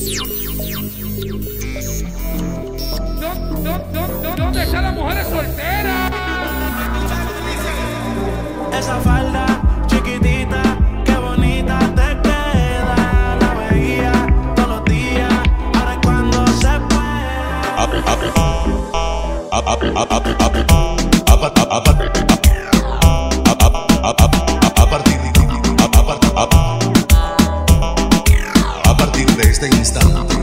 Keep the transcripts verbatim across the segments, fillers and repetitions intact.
¿Dónde están las mujeres solteras? Esa falda chiquitita, qué bonita te queda. La veía todos los días, ahora es cuando se puede. A partir de este instante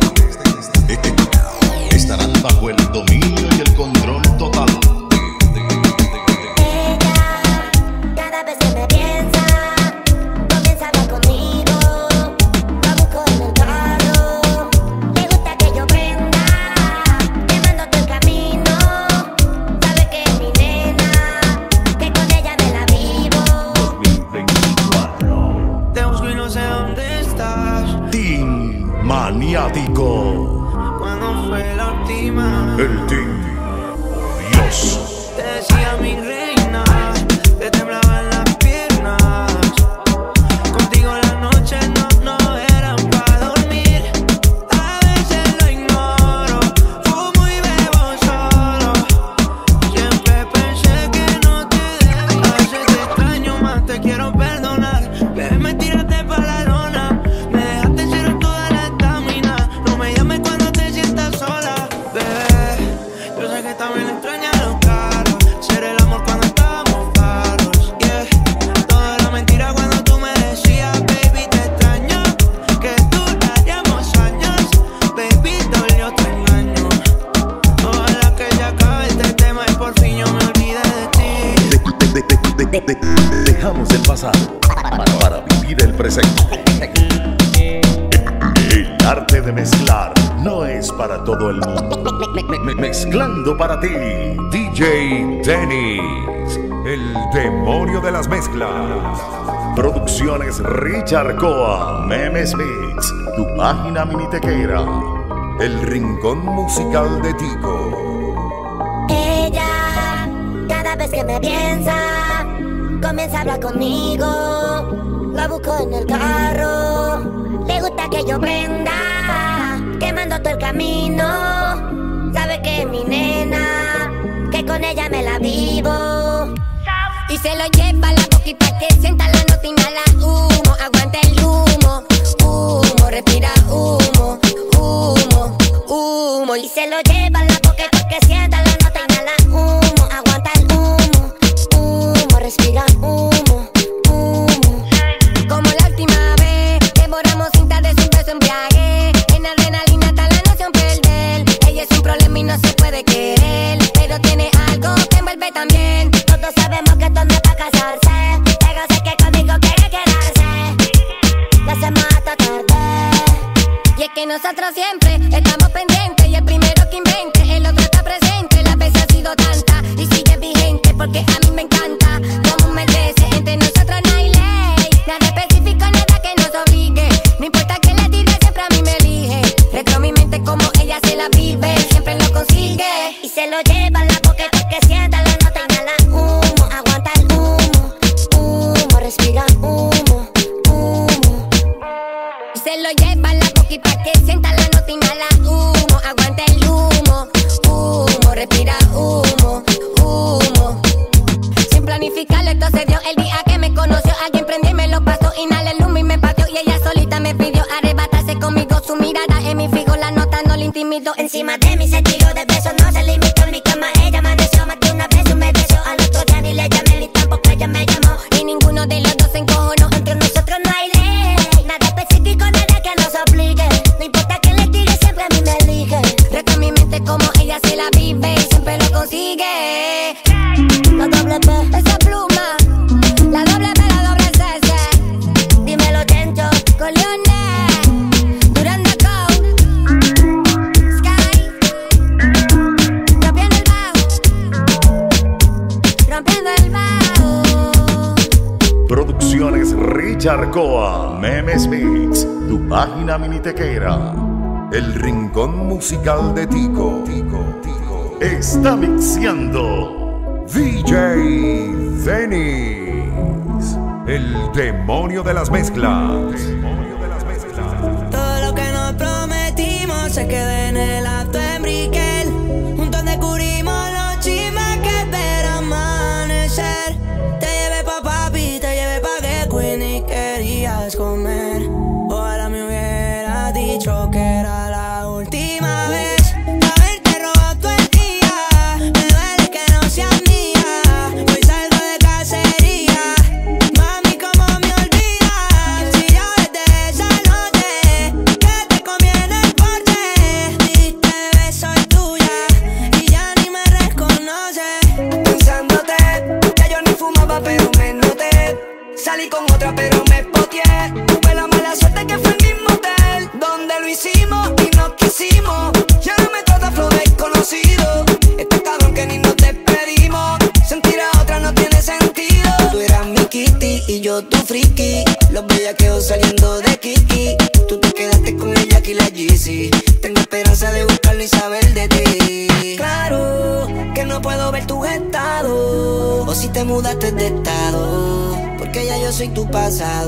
estarán bajo el dominio y el control total. Maniático. Cuando fue la última? El team Dios. Te decía mi reina, te temblaban las piernas. Contigo las noches no, no eran para dormir. A veces lo ignoro, fumo y bebo solo. Siempre pensé que no te debía. A veces te extraño más, te quiero perdonar. Pero me tiraste para la lona, me dejaste cero toda la estamina. No me llames cuando te sientas sola, bebé. Yo sé que también extrañas los carros, ser el amor cuando estábamos claros, yeah. Toda la mentira cuando tú me decías, baby, te extraño, que duraríamos años, baby, dolió tu engaño. Ojalá que ya acabe este tema y por fin yo me olvide de ti. De, de, de, de, de, de, dejamos el pasado para, para vivir el presente. El arte de mezclar no es para todo el mundo. Me- me- Mezclando para ti, D J Dennis, el demonio de las mezclas. Producciones Richard Coa, Memes Mix, tu página minitequera. El rincón musical de Tico. Ella, cada vez que me piensa, comienza a hablar conmigo. La busco en el carro, le gusta que yo prenda, quemando todo el camino. Sabe que es mi nena, que con ella me la vivo. Y se lo lleva a la boquita que sienta la nota, inhala humo, aguanta el humo, humo, respira humo, humo, humo. Y se lo lleva a la boquita que sienta la nota, inhala humo, aguanta el humo, humo, respira humo, humo. Como la última vez, devoramos cinta de su beso embriague. En adrenalina está la noción perder. Ella es un problema y no se puede querer, pero tiene algo que envuelve también. Todos sabemos que esto no es para casarse, pero sé que conmigo quiere quedarse. Lo hacemos hasta tarde. Y es que nosotros siempre estamos pendientes, y el primero que invente, el otro está presente. La vez ha sido tanta y sigue vigente, porque a mí me encanta como me merece. Entre nosotros no hay ley, nada específico, nada que nos obligue. No importa que le tire, siempre a mí me elige. Retro mi mente como ella se la vive, siempre lo consigue. Y se lo lleva a la boqueta que sienta la nota, inhala humo, aguanta el humo, humo, respira humo, humo. Y se lo lleva a la boquita que sienta la nota, inhala humo, aguanta el humo, humo, respira humo, humo. Sin planificarlo, esto se dio el día que me conoció. Alguien prendió y me lo pasó, inhalé el humo y me pateó. Y ella solita me pidió arrebatarse conmigo. Su mirada en mi fijo, la nota no le intimidó. Encima de mí se tiró de besos, no se limitó en mi cama. Ella amaneció más de una vez, un me besó. Al otro día ni le llamé ni tampoco ella me llamó. Y ninguno de los dos se encojonó. Entre nosotros no hay ley, nada específico, nada que nos obligue. No importa que le tire, siempre a mí me elige. Reto mi mente como ella se la vive, siempre lo consigue. La doble P, esa pluma, la doble P, la doble C C. Dímelo, Tencho, Coleone, Durando Code, Sky, rompiendo el bajo, rompiendo el bajo. Producciones Richard Coa, Memes Mix, tu página minitequera. El rincón musical de Tico. Tico, Tico. Está mixeando D J Dennis, el demonio de las mezclas. Demonio de las mezclas. Todo lo que nos prometimos mudaste de estado, porque ya yo soy tu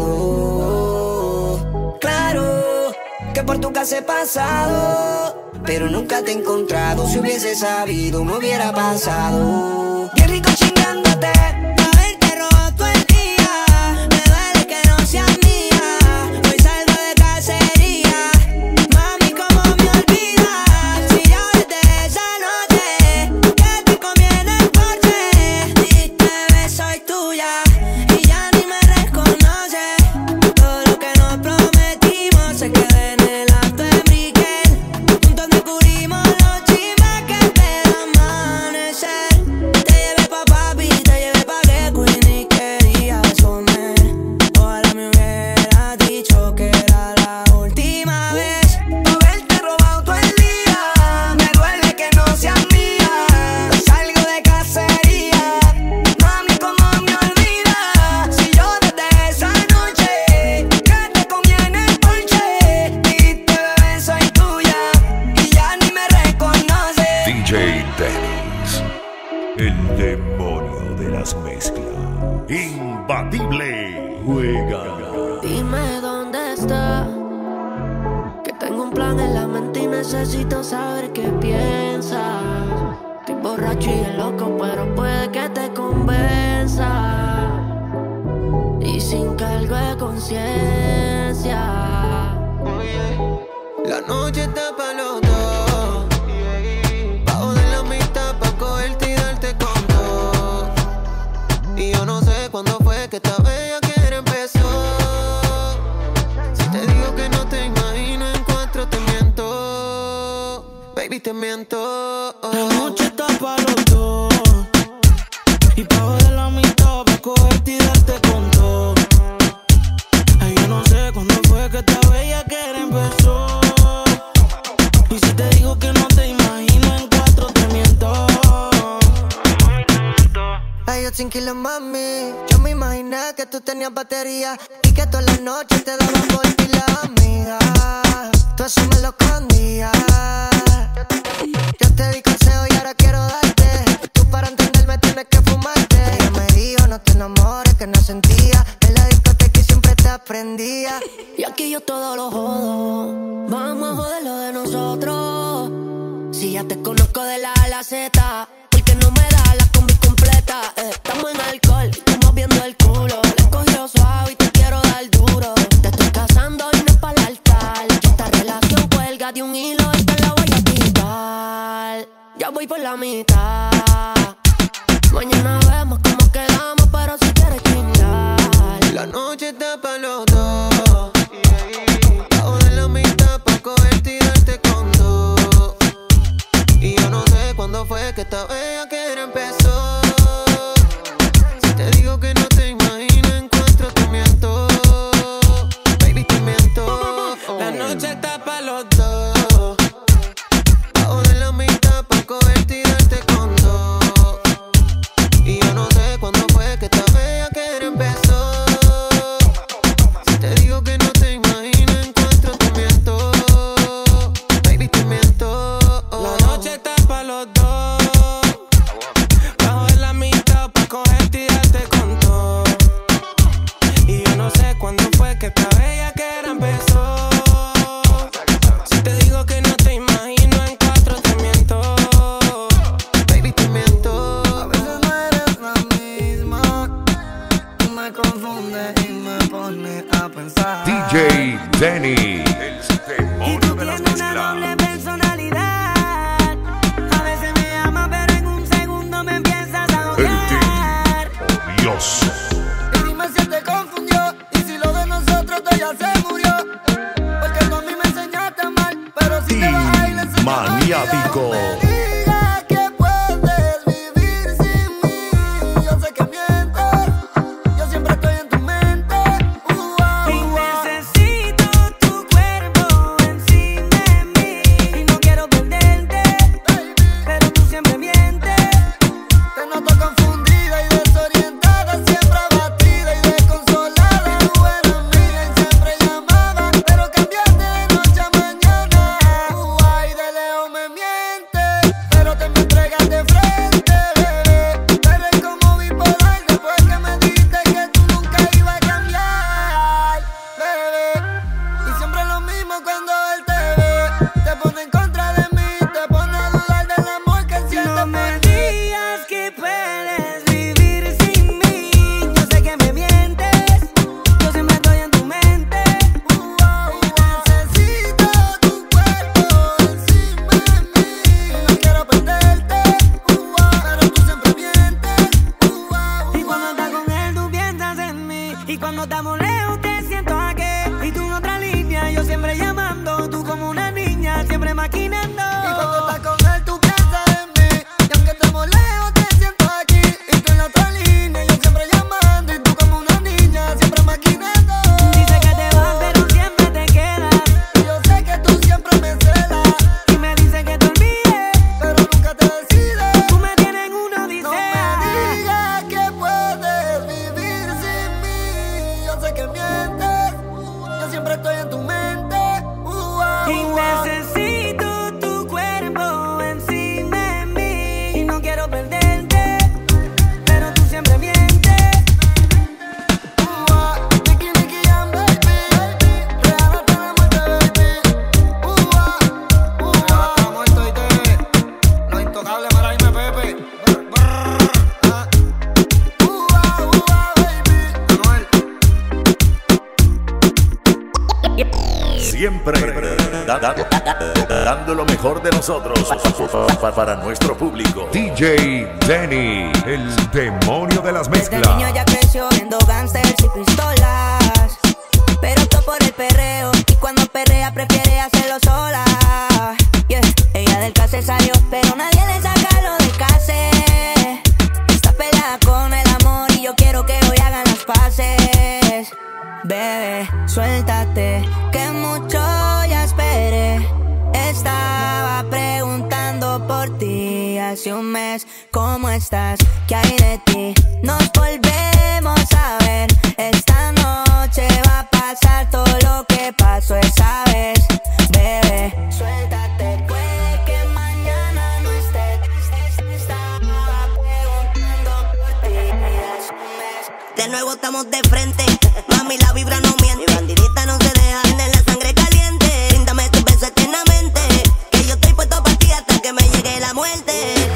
pasado. Claro que por tu casa he pasado, pero nunca te he encontrado. Si hubiese sabido me hubiera pasado. Bien rico chingándote, haberte robado todo el día. Me duele que no seas mía, hoy salgo de cacería. Mami, ¿cómo me olvidas? Si yo desde esa noche que te comí en el porche, diste beso y tuya y ya ni me reconoces. Todo lo que nos prometimos se quedó en el acto de Miguel. Juntos descubrimos los chismes que te da amanecer. Te llevé pa' papi, te llevé pa' que Queenie quería comer. Ojalá me hubiera dicho que era la última vez. Haberte robado todo el día, me duele que no seas mía. Hoy salgo de cacería. Mami, ¿cómo me olvidas? Si yo desde esa noche que te comí en el porche, diste bebé, soy tuya y ya ni me reconoces. D J Dennis, el demonio de las mezclas. Imbatible. Juega. Dime dónde está, que tengo un plan en la mente y necesito saber qué piensas. Estoy borracho y el loco, pero puede que te convenza. Y sin cargo de conciencia, la noche está pa' los dos. Bajo de la mitad pa' cogerte y darte con todo. Y yo no sé cuándo fue que esta bella quiere empezó. Si te digo que no te imagino en cuatro te miento. Baby, te miento. La noche está pa' los dos. Y bajo de la mitad pa' cogerte y darte con todo. Ay, yo no sé cuándo fue que esta bella quiere empezó. Y si te digo que no te imagino en cuatro te miento. Ay, yo tranquila, mami. Yo me imaginé que tú tenías batería y que todas las noches te daban por ti la amiga. Tú eso me lo escondías. Yo te di consejo y ahora quiero darte. Tú para entenderme tienes que fumarte. Ella me dijo no te enamores, que no sentía. En la discoteca y siempre te aprendía. Y aquí yo todo lo jodo. Vamos a joder lo de nosotros. Si ya te conozco de la A a la Z, porque no me da la combi completa. eh, Estamos en alcohol, tú moviendo el culo. Le cogió suave y te quiero dar duro. Te estoy casando y no es para el altar. Esta relación cuelga de un hilo y te la voy a quitar. Ya voy por la mitad. Mañana vemos cómo quedamos, pero si quieres chingar. La noche está pa' los dos. Bajo de la mitad pa' cogerte y darte con todo. Y yo no sé cuándo fue que esta bella quiere empezó. Si te digo que no te imagino en cuatro te miento. Baby, te miento. La noche está pa' los dos. Bajo de la mitad pa' cogerte y darte con todo. Y yo no sé cuándo fue que esta bella quiere empezó. Si te digo que no te imagino en cuatro te miento. Baby, te miento. La noche está pa' los dos. Bajo de la mitad pa' cogerte y darte con todo. Y yo no sé cuándo fue que esta bella que era empezó. Si te digo que no te imagino en cuatro te miento. Baby, te miento. A veces no eres la misma. Tú me confundes y me pones a pensar. D J Denny, el demonio de las mezclas. Personalidad. A veces me llama, pero en un segundo me empiezas a El odiar. odioso. Y dime si te confundió. Y si lo de nosotros todo ya se murió. Porque tú a mí me enseñaste mal. Pero si te vas a ir, le enseño a Maniático. olvidar. Me digas que puedes vivir sin mí. Yo sé que mientes. Yo siempre estoy en tu mente. Uh, uh, uh. Y necesito tu cuerpo. maquinando. Y cuando estás con él tú piensas en mí. Y aunque estamos lejos te siento aquí. Y tú en la otra línea, yo siempre llamando. Y tú como una niña, siempre maquinando. Dice que te vas pero siempre te quedas. Y yo sé que tú siempre me celas. Y me dice que te olvides, pero nunca te decides. tú me tienes en una odisea. No me digas que puedes vivir sin mí. Yo sé que mientes. Yo siempre estoy en tu mente. Uh, uh, Y uh, necesito tu cuerpo encima de mí. Y no quiero perderte, pero tú siempre mientes. uh, uh. Nicky, Nicky, Jam, baby. Regálate la muerte, baby. Uh, uh, uh, uh. Regálate la muerte, oíste. Los intocables, Mara, dime, Pepe. Brr, brr, ah. Uh, uh, uh, uh, baby. Anuel. Siempre da- da- dando lo mejor de nosotros pa- para nuestro público. D J Denny, el demonio de las Desde mezclas. niño ya creció viendo gangsters y pistolas, pero todo por el perreo. Y cuando perrea prefiere hacerlo sola. Yeah. Ella del case salió, pero nadie le saca lo de case. Está peleada con el amor y yo quiero que hoy hagan las paces. Bebé, suéltate, que mucho ya esperé. Estaba preguntando por ti hace un mes. ¿Cómo estás? ¿Qué hay de ti? Nos volvemos a ver. Esta noche va a pasar todo lo que pasó esa vez. Bebé, suéltate, puede que mañana no estés. Estaba preguntando por ti hace un mes. De nuevo estamos de frente, mami la vibra no miente. Mi bandidita no se deja, tiene la sangre caliente. Bríndame tu beso eternamente, que yo estoy puesto para ti hasta que me llegue la muerte.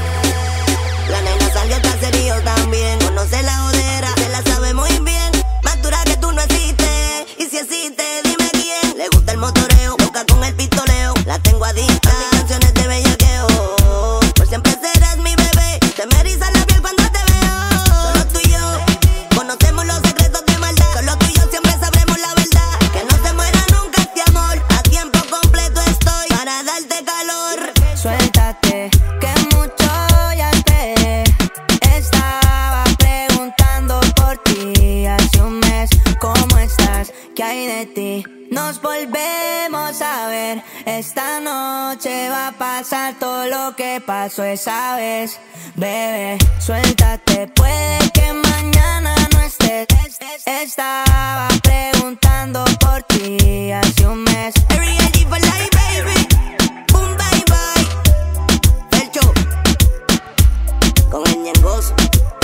La nena salió caserío también, conoce la jodera, se la sabe muy bien. Más dura que tú no existes, y si existe dime quién. Le gusta el motoreo, busca con el pistoleo. La tengo adicta a mis canciones de bellaqueo. Por siempre serás mi bebé, te me eriza la piel cuando te veo. Solo tú y yo conocemos los secretos de maldad. Solo tú y yo siempre sabremos la verdad. Que no se muera nunca este amor. A tiempo completo estoy para darte calor. Suéltate, que mucho ya esperé. Estaba preguntando por ti hace un mes. ¿Cómo estás? ¿Qué hay de ti? Nos volvemos a ver. Esta noche va a pasar todo lo que pasó esa vez. Bebé, suéltate, puede que mañana no estés. Estaba preguntando por ti hace un mes. Every day for life, baby. Boom, bye, bye. Felcho, con el ñengoso.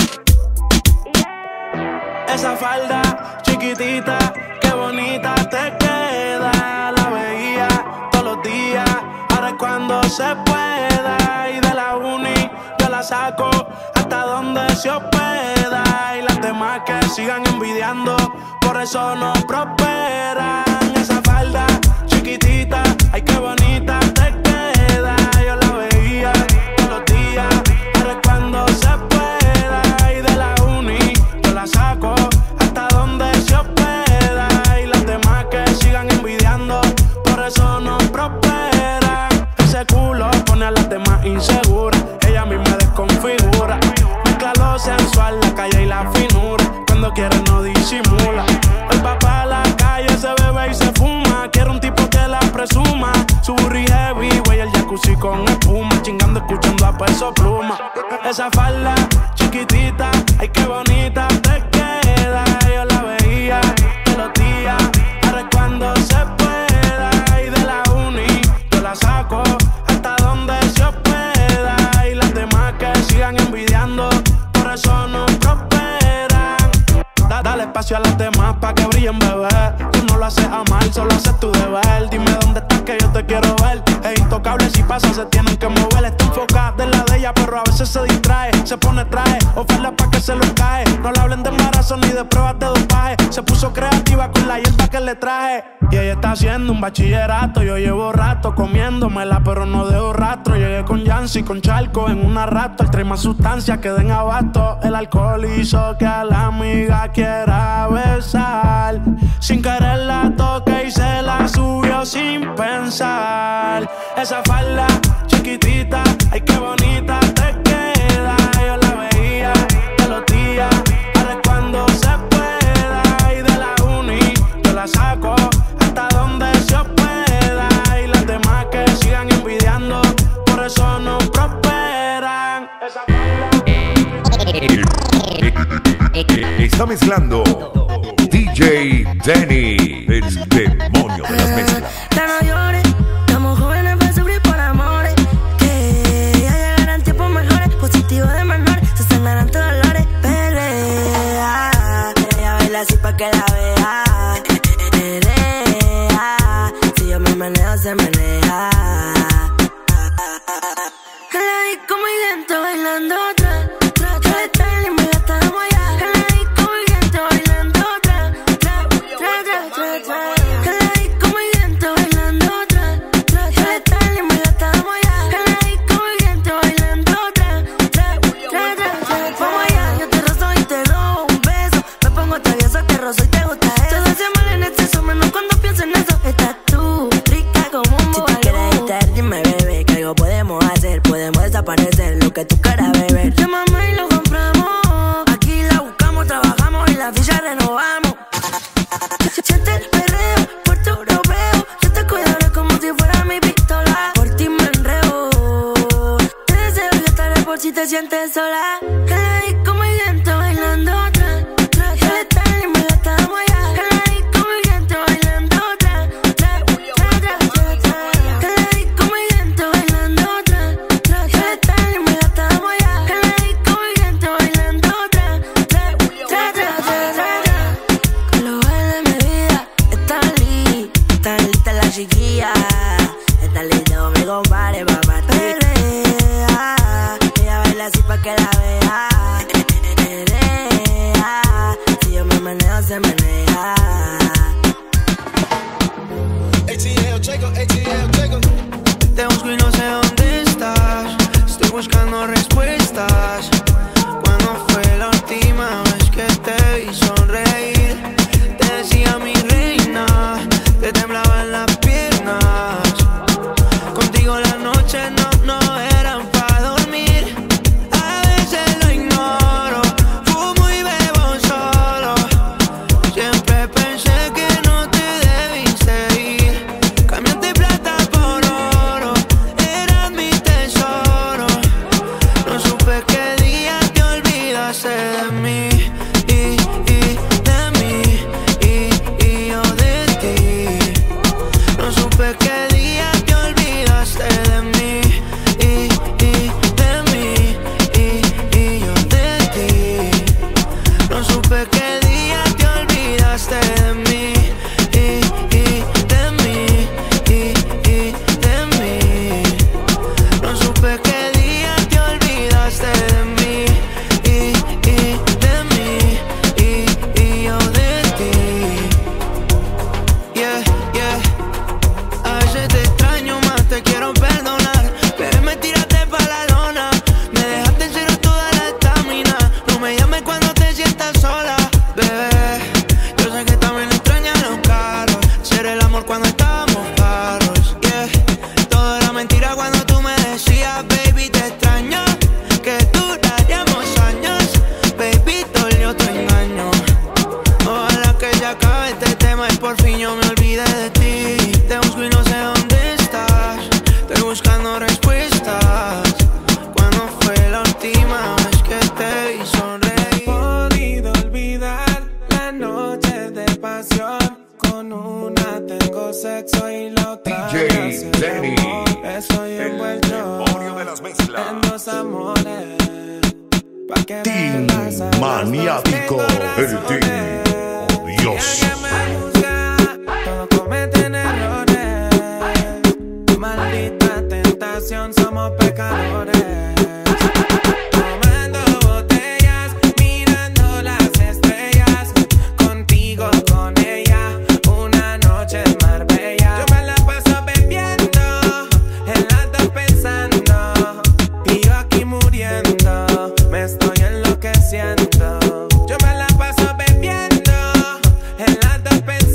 Esa falda chiquitita, qué bonita te queda. La veía todos los días, ahora es cuando se pueda. Y de la uni yo la saco hasta donde se hospeda. Y las demás que sigan envidiando, por eso no prosperan. Esa falda chiquitita, ay qué bonita te queda. Yo la veía todos los días, ahora es cuando se pueda. Y de la uni yo la saco hasta donde se hospeda. Y las demás que sigan envidiando, por eso no prosperan. Ese culo pone a las demás inseguras, ella misma desconfigura. Mezcla lo sensual, la calle y la finura. Cuando quiere no disimula. El papá a la calle se bebe y se fuma. Quiere un tipo que la presuma. Su burri heavy, güey, el jacuzzi con espuma. Chingando, escuchando a Peso Pluma. Esa falda chiquitita, ay qué bonita te queda. Yo la veía todos los días, ahora es cuando se pueda. Y de la uni yo la saco hasta donde se hospeda. Y las demás que sigan envidiando, por eso no prosperan. Da- Dale espacio a las demás pa' que brillen, bebé. Tú no lo haces a mal, solo haces tu deber. Dime dónde estás que yo te quiero ver. Es intocable, si pasa se tienen que mover. Está enfocada de la de ella, pero a veces se distrae. Se pone traje, oferta pa' que se lo cae. No le hablen de embarazo ni de pruebas de dopaje. Se puso creativa con la hierba que le traje. Y ella está haciendo un bachillerato. Yo llevo rato comiéndomela, pero no dejo rastro. Llegué con Yancy, con Charco en una rato. El trae más sustancia que den abasto. El alcohol hizo que a la amiga quiera besar. Sin querer la toqué y se la subió sin pensar. Esa falda chiquitita, ay qué bonita te queda. Yo la veía todos los días, ahora es cuando se pueda. Y de la uni yo la saco hasta donde se pueda. Y las demás que sigan envidiando, por eso no prosperan. Esa falda. Está mezclando D J Danny, el demonio de las mezclas. Ya no llores, estamos jóvenes para sufrir por amores. Que ya llegarán tiempos mejores, positivos de menores, se sanarán tus dolores. Pelea, ella baila así pa' que la vea. Pelea, si yo me meneo, se menea. En la disco muy lento bailando otra. Yo le traigo y me la estamos allá. En la disco muy lento bailando otra. Tra, tra, tra, tra, tra. En la disco muy lento bailando otra. Yo le traigo y me la estamos allá. En la disco muy lento bailando otra. Tra, tra, tra, tra. Vamos allá, yo te rozo y te robo un beso. Me pongo travieso, te rozo y te gusta eso. Todo se mal en exceso, menos cuando pienso en eso. Estás tú, rica como un búho. Si tú quieres irte, dime, bebé, que algo podemos hacer. Podemos desaparecer lo que tú quieras, bebé. Llámame y lo compramos. Aquí la buscamos, trabajamos y la ficha renovamos. Siente el perreo, puerto europeo. Yo te cuidaré como si fuera mi pistola. Por ti me enreo. Te deseo y estaré por si te sientes sola. En la disco muy lento bailando otra. Yo le traigo y me la estamos allá. En la disco muy lento bailando otra. Tra, tra, tra, tra, tra. En la disco muy lento bailando otra. Yo le traigo y me la estamos allá. En la disco muy lento bailando otra. Tra, tra, tra, tra, tra, tra. Con los bailes de mi vida están listas, están listas las chiquillas. Están listos mi compadre, papá. Pelea, ella baila así pa' que la vea. Pelea, si yo me meneo, se menea. Te busco y no sé dónde estás. Estoy buscando respuestas. ¿Cuándo fue la última vez que te vi sonreír? Te decía mi reina, te temblaban las piernas. Contigo las noches no, no eran para dormir. A veces lo ignoro, fumo y bebo solo. Siempre pensé que no te debiste ir. Cambiaste plata por oro, eras mi tesoro. No supe qué día te olvidaste de mí. Y, y de mí, y, y yo de ti. No supe qué día te olvidaste de mí. Y, y de mí, y, y yo de ti. No supe qué día te olvidaste de mí. Y, y de mí, y, y de mí. No supe qué día te olvidaste de mí. Y, y de mí, y, y yo de ti. Yeah, yeah. A veces te extraño más, te quiero perdonar. Pero me tiraste pa' la lona. Me dejaste en cero toda la estamina. No me llames cuando te sientas sola, bebé. Yo sé que también extrañas los carros. Ser el amor cuando estábamos caros. Yeah. Todo era mentira cuando tú me decías, baby, te extraño. Que duraríamos años. Baby, dolió tu engaño. Ojalá que se acabe este tema y por fin yo me olvide de ti. Te busco y no sé dónde estás. Estoy buscando respuestas. ¿Cuándo fue la última vez que te vi sonreír? Podido olvidar la noche de pasión. Con una tengo sexo y la otra D J me hace Danny, amor. Estoy el envuelto demonio de las mezclas. en dos amores. Pa' que Team me las hagas maniático, dos, el tengo team razones. odioso. Y alguien me juzga, todos cometen errores. Maldita tentación, somos pecadores. Tomando botellas, mirando las estrellas. Contigo, con ella, una noche en Marbella. Yo me la paso bebiendo, en las dos pensando. Y yo aquí muriendo, me estoy enloqueciendo. Yo me la paso bebiendo, en las dos pensando.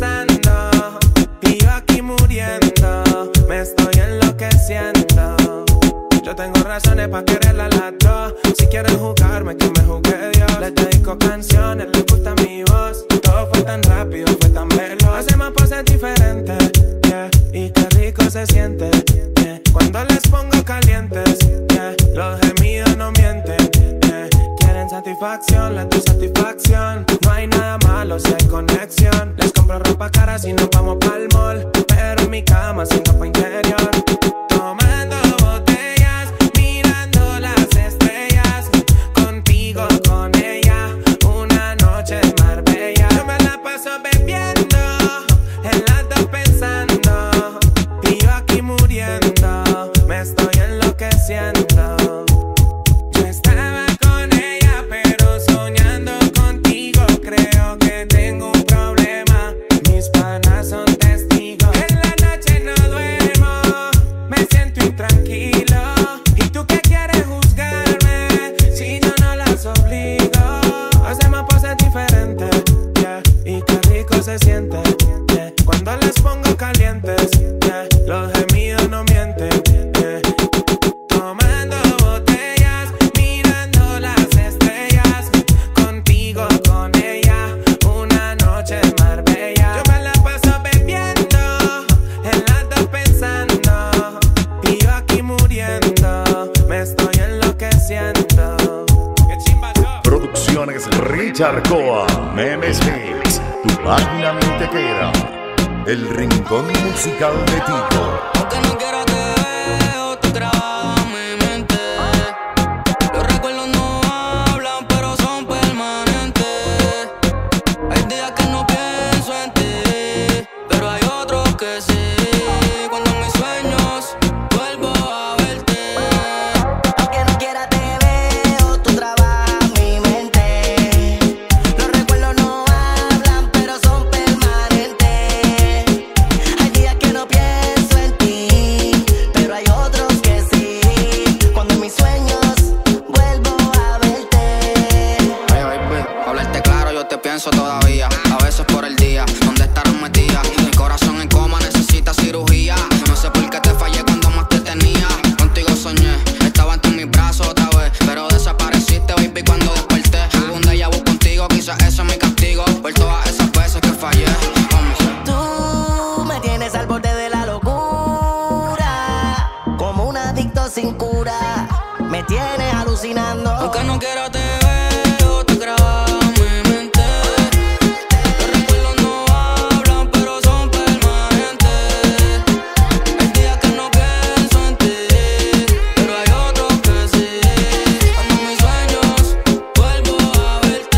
tiene pa' quererla a las dos. Si quieren jugarme, que me jugue Dios. Les dedico canciones, les gusta mi voz. Todo fue tan rápido, fue tan veloz. Hacemos poses diferentes, yeah. Y qué rico se siente, yeah. Cuando les pongo calientes, yeah. Los gemidos no mienten, yeah. Quieren satisfacción, les doy satisfacción. No hay nada malo si hay conexión. Les compro ropa cara si nos vamos pa'l mall. Pero en mi cama sin ropa interior. Tomando botellas, mirando las estrellas. Contigo, con ella, una noche en Marbella. Yo me la paso bebiendo, en las dos pensando. Y yo aquí muriendo, me estoy enloqueciendo. Yo estaba con ella, pero soñando contigo. Creo que tengo un problema, mis panas son testigos. En la noche no duermo, me siento intranquilo. ¿Y tú qué quieres juzgarme si yo no las obligo? Hacemos poses diferentes, yeah. Y qué rico se siente, yeah. Cuando les pongo calientes, yeah. Los gemidos no mienten, yeah. Tomando botellas, mirando las estrellas. Contigo, con ella, una noche en Marbella. Yo me la paso bebiendo, en las dos pensando. Y yo aquí muriendo, me estoy enloqueciendo. Producciones Richard Coa, Memes Hits, tu página mintequera, el rincón musical de Tico. Aunque no quiera te veo, tú grabas mi mente. Los recuerdos no hablan, pero son permanentes. Hay días que no pienso en ti, pero hay otros que sí. Cuando en mis sueños vuelvo a verte. Aunque no quiera te veo, tú trabajas mi mente. Los recuerdos no hablan, pero son permanentes. Hay días que no pienso en ti, pero hay otros que sí. Cuando en mis sueños vuelvo a verte. Oye, baby, pa' hablarte claro, yo te pienso todavía. A veces por el día, ¿dónde estarás metida? Mi corazón en coma necesita cirugía. No sé por qué te fallé cuando más te tenía. Contigo soñé, estaba ante mis brazos otra vez, pero desapareciste, baby, cuando desperté. Hubo un déjà vu contigo, quizás ese es mi castigo por todas esas veces que fallé. Vamos. Tú me tienes al borde de la locura, como un adicto sin cura. Me tienes alucinando. Aunque no quiera te veo, te grabas mi mente. Los recuerdos no hablan, pero son permanentes. Hay días que no pienso en ti, pero hay otros que sí. Cuando en mis sueños vuelvo a verte.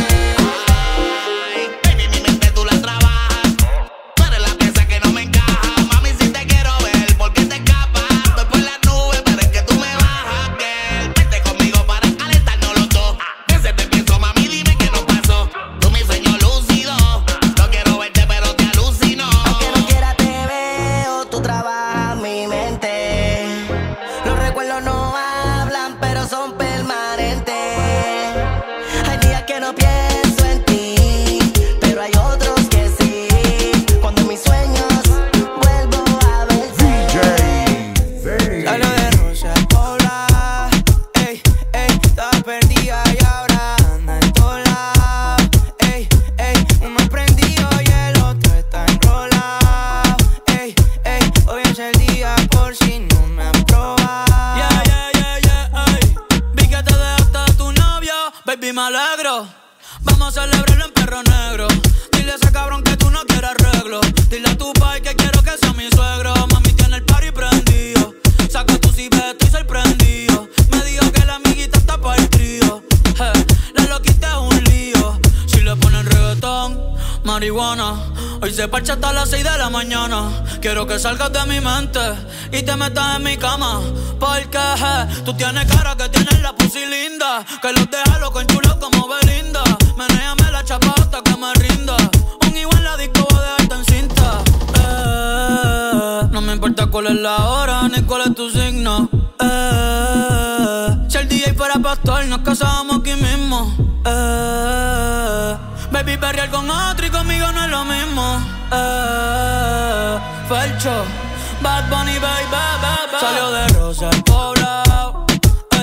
Ay, baby, mi mente tú la trabajas. Tú eres la pieza que no me encaja. Mami, si te quiero ver, ¿por qué te escapas? Estoy por las nubes, pero es que tú me bajas, girl. Vente conmigo para calentarnos los dos. Ese te pienso, mami, dime qué nos pasó. Tú mi sueño lúcido. No quiero verte, pero te alucino. Aunque no quiera te veo, tú trabajas mi mente. Los recuerdos no hablan, pero son permanentes. Hay días que no pienso en ti, pero hay otros que sí. Cuando en mis sueños vuelvo a verte. D J Denny. Salió de Rosa Paula, ey, ey, estaba perdida y ahora anda en todos lados. Ey, ey, uno es prendido y el otro está enrolado. Ey, ey, hoy es el día por si no me han probado. Yeah, yeah, yeah, yeah, ey. Vi que te dejaste de tu novio, baby, me alegro. Vamos a celebrarlo en perro negro. Dile a ese cabrón que tú no quieres arreglo. Dile a tu pai que quiero que sea mi suegro. Mami tiene el party prendido. Saca tu cibeta, estoy sorprendido. Me dijo que la amiguita está para el trío. Hey, la loquita es un lío. Si le ponen reggaetón, marihuana. Hoy se parcha hasta las seis de la mañana. Quiero que salgas de mi mente y te metas en mi cama. Porque hey, tú tienes cara que tienes la pussy linda, que los deja loco en chulo como Belinda. Menéame la chapa hasta que me rinda. Un igual la disco voy a dejarte en cinta. Eh, no me importa cuál es la hora ni cuál es tu signo. Eh, si el D J fuera pastor nos casábamos aquí mismo. Eh, baby, perrear con otro y conmigo no es lo mismo. Eh, Felcho, Bad Bunny, baby, baby. Salió de Rosa al poblado.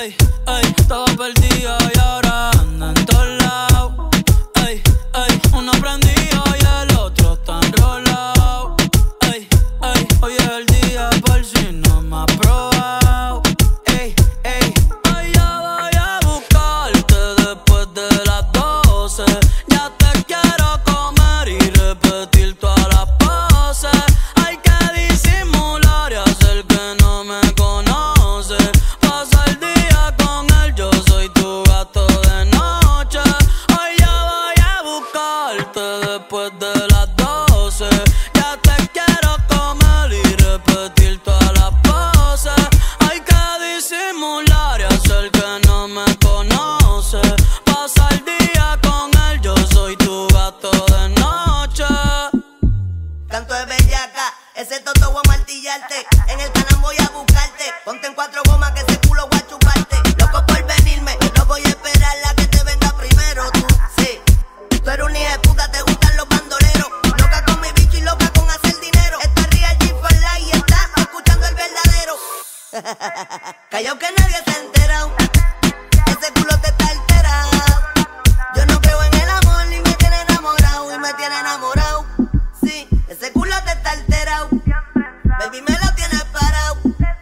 ey, ey, estaba perdida y ahora anda en todos lados. Ey, ey, uno prendido y el otro está enrolado. Ey, ey, hoy es el día por si no me has probado. Ey, ey, hoy ya voy a buscarte después de las doce. Ya te quiero comer y repetir todas las poses. Hay que disimular y hacer que no me conoce. Pasa el día con él, yo soy tu gato de noche. Hoy ya voy a buscarte después de las doce. Ya te quiero comer y repetir todas las poses. Hay que disimular y hacer que no me conoce. Pasa el día con él, yo soy tu gato de noche. Canto de bellaca, ese toto voy a martillarte. En el canal voy a buscarte. Ponte en cuatro gomas que ese culo voy a chuparte. Loco por venirme, no voy a esperar la que te venga primero. Tú, sí, tú eres un hijo de puta, te gustan los bandoleros. Loca con mi bicho y loca con hacer dinero. Está real G for life y está escuchando el verdadero. Callao que nadie se ha enterado. Ese culo te está alterado. Yo no creo en el amor ni me tiene enamorado. Y me tiene enamorado. Sí, ese culo te está alterado. Baby, me lo tienes parado.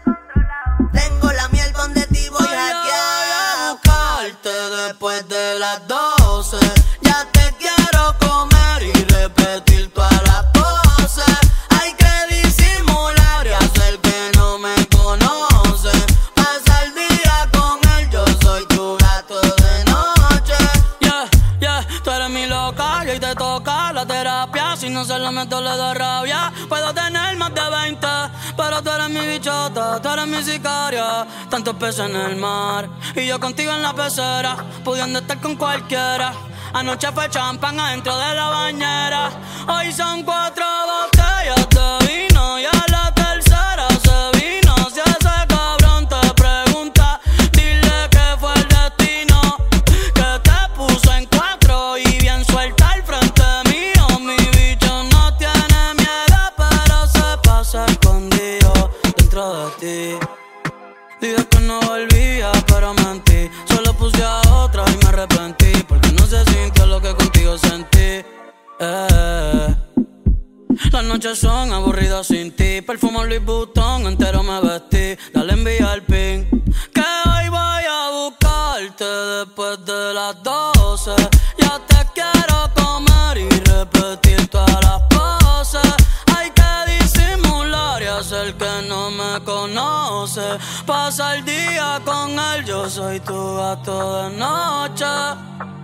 Tengo la miel donde ti voy Voy a hackeado. buscarte después de las doce. Ya te quiero comer y repetir todas las poses. Hay que disimular y hacer que no me conoce. Pasa el día con él, yo soy tu gato de noche. Yeah, yeah, tú eres mi loca y hoy te toca la terapia. Si no se la meto le da rabia. Puedo tener más de veinte, pero tú eres mi bichota, tú eres mi sicaria. Tantos peces en el mar y yo contigo en la pecera, pudiendo estar con cualquiera. Anoche fue champán adentro de la bañera. Hoy son cuatro botellas de vino y a la tercera se vino. Si ese cabrón te pregunta, dile que fue el destino que te puso en cuatro y bien suelta al frente mío. Mi bicho no tiene miedo, pero se pasa escondido dentro de ti. Dije que no volvía, pero mentí. Solo puse a otra y me arrepentí, porque no se sintió lo que contigo sentí. Eh. Las noches son aburridas sin ti. Perfumo Louis Vuitton, entero me vestí. Dale envía el pin, que hoy voy a buscarte después de las doce. Ya te quiero comer y repetir todas las poses. Hay que disimular y hacer que no me conoce. Pasa el día con él, yo soy tu gato de noche.